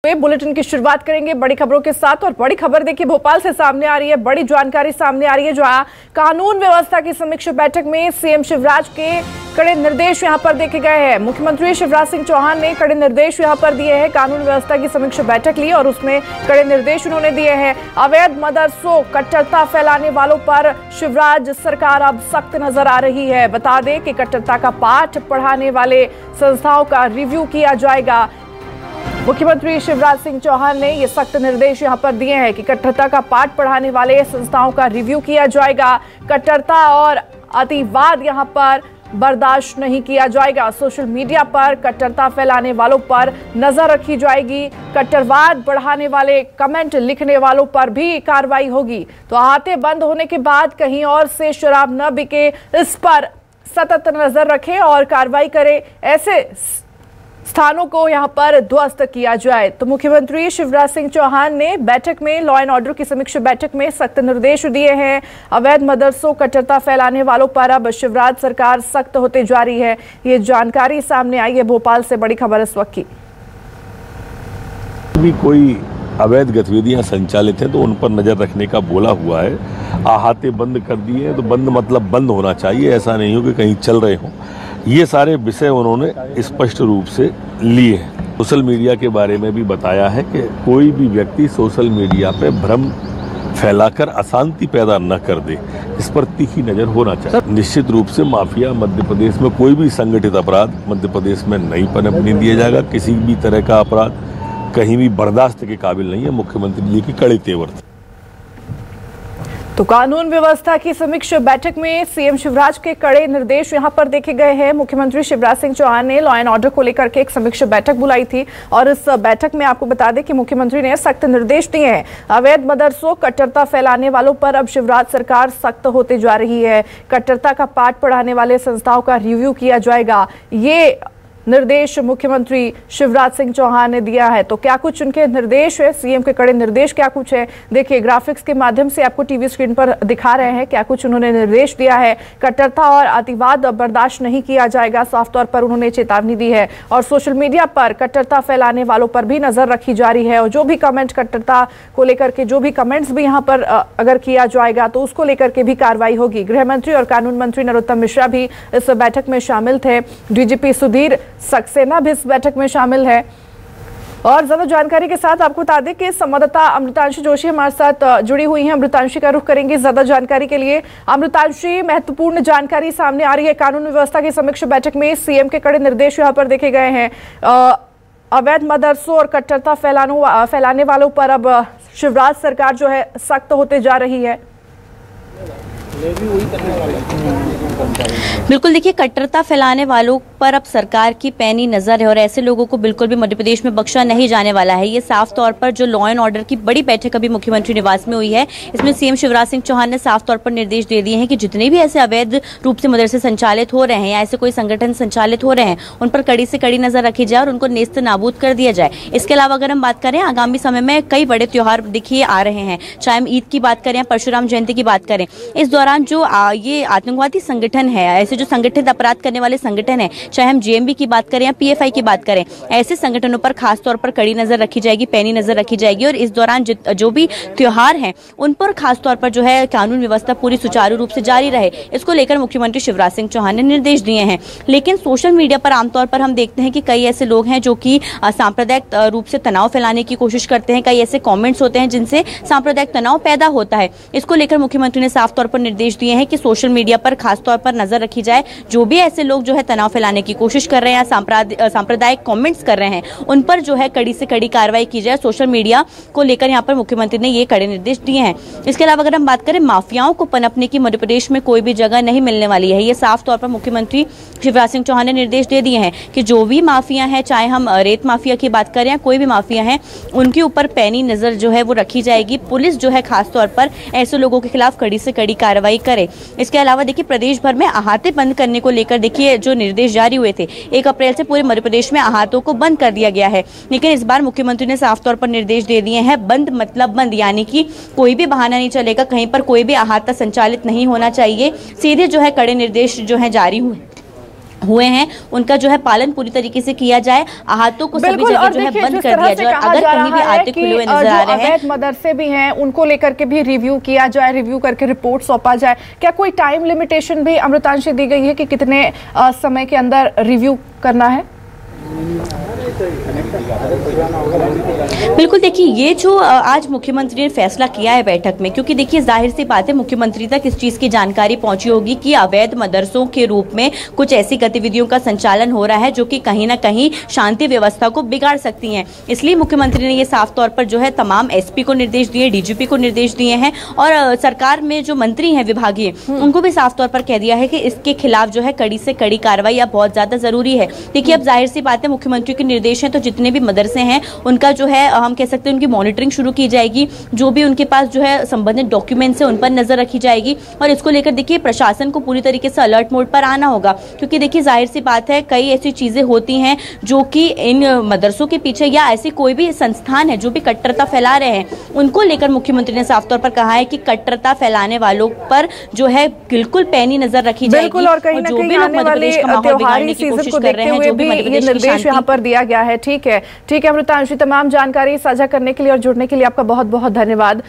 Bulletin की शुरुआत करेंगे बड़ी खबरों के साथ। और बड़ी खबर देखिए भोपाल से सामने आ रही है, बड़ी जानकारी सामने आ रही है। जो कानून व्यवस्था की समीक्षा बैठक में सीएम शिवराज के कड़े निर्देश यहां पर देखे गए हैं। मुख्यमंत्री शिवराज सिंह चौहान ने कड़े निर्देश यहां पर दिए हैं। कानून व्यवस्था की समीक्षा बैठक ली और उसमें कड़े निर्देश उन्होंने दिए हैं। अवैध मदरसों, कट्टरता फैलाने वालों पर शिवराज सरकार अब सख्त नजर आ रही है। बता दें कि कट्टरता का पाठ पढ़ाने वाले संस्थाओं का रिव्यू किया जाएगा। मुख्यमंत्री शिवराज सिंह चौहान ने ये सख्त निर्देश यहां पर दिए हैं कि कट्टरता का पाठ पढ़ाने वाले संस्थाओं का रिव्यू किया जाएगा। कट्टरता और अतिवाद यहां पर बर्दाश्त नहीं किया जाएगा। सोशल मीडिया पर कट्टरता फैलाने वालों पर नजर रखी जाएगी। कट्टरवाद बढ़ाने वाले कमेंट लिखने वालों पर भी कार्रवाई होगी। तो अहाते बंद होने के बाद कहीं और से शराब न बिके, इस पर सतत नजर रखें और कार्रवाई करें। ऐसे स्थानों को यहां पर ध्वस्त किया जाए। तो मुख्यमंत्री शिवराज सिंह चौहान ने बैठक में लॉ एंड ऑर्डर की समीक्षा बैठक में सख्त निर्देश दिए हैं। अवैध मदरसों, कट्टरता फैलाने वालों पर अब शिवराज सरकार सख्त होते जा रही है। ये जानकारी सामने आई है भोपाल से बड़ी खबर इस वक्त की। भी कोई अवैध गतिविधियां संचालित हैं तो उन पर नजर रखने का बोला हुआ है। अहाते बंद कर दिए हैं तो बंद मतलब बंद होना चाहिए, ऐसा नहीं हो कि कहीं चल रहे हों। ये सारे विषय उन्होंने स्पष्ट रूप से लिए हैं। सोशल मीडिया के बारे में भी बताया है कि कोई भी व्यक्ति सोशल मीडिया पे भ्रम फैलाकर अशांति पैदा न कर दे, इस पर तीखी नजर होना चाहिए। निश्चित रूप से माफिया मध्य प्रदेश में कोई भी संगठित अपराध मध्य प्रदेश में नहीं पनपने दिया जाएगा। किसी भी तरह का अपराध कहीं भी बर्दाश्त के काबिल नहीं है। मुख्यमंत्री जी की कड़े तेवर। तो कानून व्यवस्था की समीक्षा बैठक में सीएम शिवराज के कड़े निर्देश यहां पर देखे गए हैं। मुख्यमंत्री शिवराज सिंह चौहान ने लॉ एंड ऑर्डर को लेकर के एक समीक्षा बैठक बुलाई थी और इस बैठक में आपको बता दें कि मुख्यमंत्री ने सख्त निर्देश दिए हैं। अवैध मदरसों, कट्टरता फैलाने वालों पर अब शिवराज सरकार सख्त होते जा रही है। कट्टरता का पाठ पढ़ाने वाले संस्थाओं का रिव्यू किया जाएगा। ये निर्देश मुख्यमंत्री शिवराज सिंह चौहान ने दिया है। तो क्या कुछ उनके निर्देश है, सीएम के कड़े निर्देश क्या कुछ है, देखिए ग्राफिक्स के माध्यम से आपको टीवी स्क्रीन पर दिखा रहे हैं क्या कुछ उन्होंने निर्देश दिया है। कट्टरता और अतिवाद बर्दाश्त नहीं किया जाएगा, साफ तौर पर उन्होंने चेतावनी दी है। और सोशल मीडिया पर कट्टरता फैलाने वालों पर भी नजर रखी जा रही है और जो भी कमेंट कट्टरता को लेकर के जो भी कमेंट्स भी यहाँ पर अगर किया जाएगा तो उसको लेकर के भी कार्रवाई होगी। गृह मंत्री और कानून मंत्री नरोत्तम मिश्रा भी इस बैठक में शामिल थे। डीजीपी सुधीर सक्सेना भी इस बैठक में शामिल है। और ज्यादा जानकारी के साथ आपको बता दें कि संवाददाता अमृतांशी जोशी हमारे साथ जुड़ी हुई हैं। अमृतांशी का रुख करेंगे ज्यादा जानकारी के लिए। अमृतांशी, महत्वपूर्ण जानकारी सामने आ रही है। कानून व्यवस्था की समीक्षा बैठक में सीएम के कड़े निर्देश यहाँ पर देखे गए हैं। अवैध मदरसों और कट्टरता फैलाने वालों पर अब शिवराज सरकार जो है सख्त होते जा रही है। बिल्कुल, देखिए कट्टरता फैलाने वालों पर अब सरकार की पैनी नजर है और ऐसे लोगों को बिल्कुल भी मध्य प्रदेश में बख्शा नहीं जाने वाला है। ये साफ तौर पर जो लॉ एंड ऑर्डर की बड़ी बैठक अभी मुख्यमंत्री निवास में हुई है, इसमें सीएम शिवराज सिंह चौहान ने साफ तौर पर निर्देश दे दिए हैं कि जितने भी ऐसे अवैध रूप से मदरसे संचालित हो रहे हैं या ऐसे कोई संगठन संचालित हो रहे हैं उन पर कड़ी से कड़ी नजर रखी जाए और उनको नेस्त नाबूद कर दिया जाए। इसके अलावा अगर हम बात करें आगामी समय में कई बड़े त्योहार देखिए आ रहे हैं, चाहे हम ईद की बात करें, परशुराम जयंती की बात करें। इस दौरान जो ये आतंकवादी संगठन है, ऐसे जो संगठित अपराध करने वाले संगठन है, चाहे हम जेएमबी की बात करें या पीएफआई की बात करें, ऐसे संगठनों पर खास तौर पर कड़ी नजर रखी जाएगी, पैनी नजर रखी जाएगी। और इस दौरान जो भी त्योहार हैं उन पर खास तौर पर जो है कानून व्यवस्था पूरी सुचारू रूप से जारी रहे, इसको लेकर मुख्यमंत्री शिवराज सिंह चौहान ने निर्देश दिए हैं। लेकिन सोशल मीडिया पर आमतौर पर हम देखते हैं कि कई ऐसे लोग हैं जो कि सांप्रदायिक रूप से तनाव फैलाने की कोशिश करते हैं। कई ऐसे कॉमेंट्स होते हैं जिनसे सांप्रदायिक तनाव पैदा होता है। इसको लेकर मुख्यमंत्री ने साफ तौर पर निर्देश दिए हैं कि सोशल मीडिया पर खास तौर पर नजर रखी जाए। जो भी ऐसे लोग जो है तनाव फैलाने की कोशिश कर रहे हैं या सांप्रदायिक कमेंट्स कर रहे हैं उन पर जो है कड़ी से कड़ी कार्रवाई की जाए। सोशल मीडिया को लेकर यहाँ पर मुख्यमंत्री ने ये कड़े निर्देश दिए हैं। इसके अलावा अगर हम बात करें, माफियाओं को पनपने की मध्य प्रदेश में कोई भी जगह नहीं मिलने वाली है। ये साफ तौर पर मुख्यमंत्री शिवराज सिंह चौहान ने निर्देश दे दिए हैं कि जो भी माफिया है, चाहे हम रेत माफिया की बात करें या कोई भी माफिया है, उनके ऊपर पैनी नजर जो है वो रखी जाएगी। पुलिस जो है खास तौर पर ऐसे लोगों के खिलाफ कड़ी से कड़ी कार्रवाई करे। इसके अलावा देखिए प्रदेश भर में अहाते बंद करने को लेकर देखिए जो निर्देश जारी हुए थे, 1 अप्रैल से पूरे मध्य प्रदेश में अहातों को बंद कर दिया गया है। लेकिन इस बार मुख्यमंत्री ने साफ तौर पर निर्देश दे दिए हैं, बंद मतलब बंद, यानी कि कोई भी बहाना नहीं चलेगा, कहीं पर कोई भी अहाता संचालित नहीं होना चाहिए। सीधे जो है कड़े निर्देश जो है जारी हुए। हुए हैं उनका जो है पालन पूरी तरीके से किया जाए, आहतों को सभी जगह जो है बंद कर दिया जाए। अगर कहीं भी आते खुले हुए नजर आ रहे हैं, मदरसे भी हैं, उनको लेकर के भी रिव्यू किया जाए, रिव्यू करके रिपोर्ट सौंपा जाए। क्या कोई टाइम लिमिटेशन भी अमृतांशी दी गई है कि कितने समय के अंदर रिव्यू करना है? बिल्कुल, देखिए ये जो आज मुख्यमंत्री ने फैसला किया है बैठक में, क्योंकि देखिए जाहिर सी बात है मुख्यमंत्री तक इस चीज की जानकारी पहुंची होगी कि अवैध मदरसों के रूप में कुछ ऐसी गतिविधियों का संचालन हो रहा है जो कि कहीं ना कहीं शांति व्यवस्था को बिगाड़ सकती हैं। इसलिए मुख्यमंत्री ने ये साफ तौर पर जो है तमाम एसपी को निर्देश दिए, डीजीपी को निर्देश दिए हैं और सरकार में जो मंत्री हैं विभागीय उनको भी साफ तौर पर कह दिया है कि इसके खिलाफ जो है कड़ी से कड़ी कार्रवाई अब बहुत ज्यादा जरूरी है। देखिए अब जाहिर सी बात है मुख्यमंत्री के निर्देश हैं तो जितने भी मदरसे हैं उनका जो है हम कह सकते हैं उनकी मॉनिटरिंग शुरू की जाएगी, जो भी उनके पास जो है संबंधित डॉक्यूमेंट्स है उन पर नजर रखी जाएगी और इसको लेकर देखिए प्रशासन को पूरी तरीके से अलर्ट मोड पर आना होगा, क्योंकि देखिए जाहिर सी बात है कई ऐसी चीजें होती हैं जो कि इन मदरसों के पीछे या ऐसी कोई भी संस्थान है जो भी कट्टरता फैला रहे हैं उनको लेकर मुख्यमंत्री ने साफ तौर पर कहा है कि कट्टरता फैलाने वालों पर जो है बिल्कुल पैनी नजर रखी जाएगी और कहीं ना कहीं आने वाले त्योहारी सीजन को देखते हुए भी ये निर्देश यहाँ पर दिया गया है। ठीक है अमृतांशी, तमाम जानकारी साझा करने के लिए और जुड़ने के लिए आपका बहुत बहुत धन्यवाद।